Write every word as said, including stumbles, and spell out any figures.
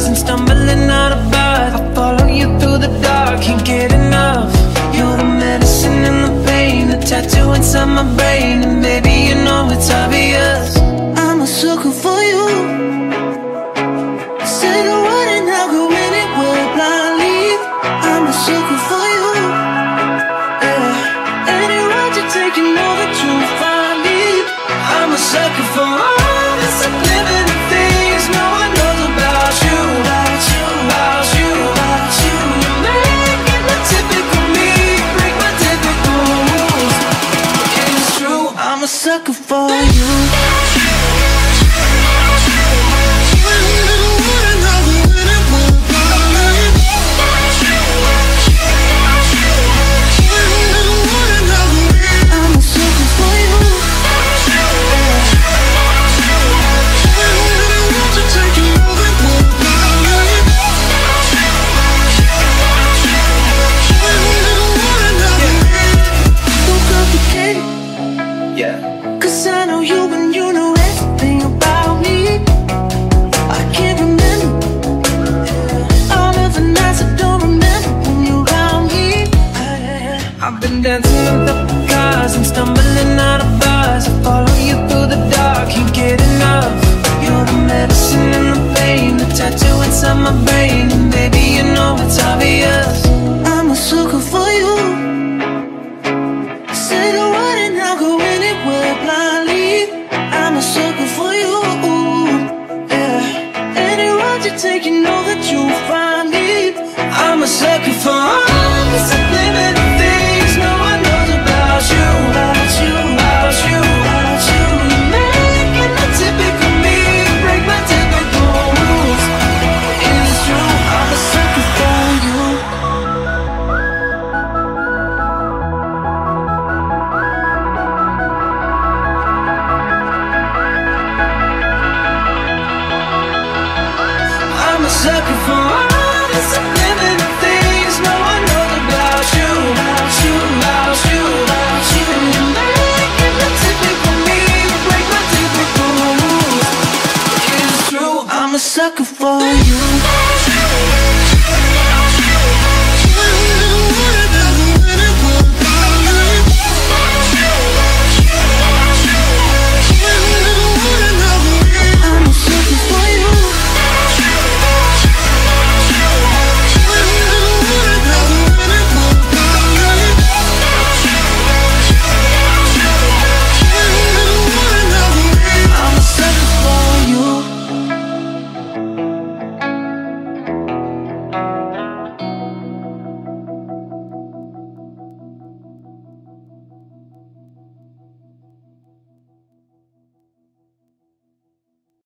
cars and stumbling out of bars. I follow you through the dark, can't get enough. You're the medicine and the pain, the tattoo inside my brain. And baby, you know it's obvious, I'm a sucker for you. Say the word and I'll go anywhere blindly. I'm a sucker for you, yeah. Any road you take, you know that you'll find me. I'm a sucker for all the subliminal things no one knows about you, about you, about you, about you. You're making the typical me break my typical rules. It's true, I'm a sucker for you. Cause I know you and you know everything about me. I can't remember all of the nights I don't remember when you're around me. I've been dancing with the cars and stumbling out of bars. I follow you through the dark, can't get enough. You're the medicine and the pain, the tattoo inside my brain.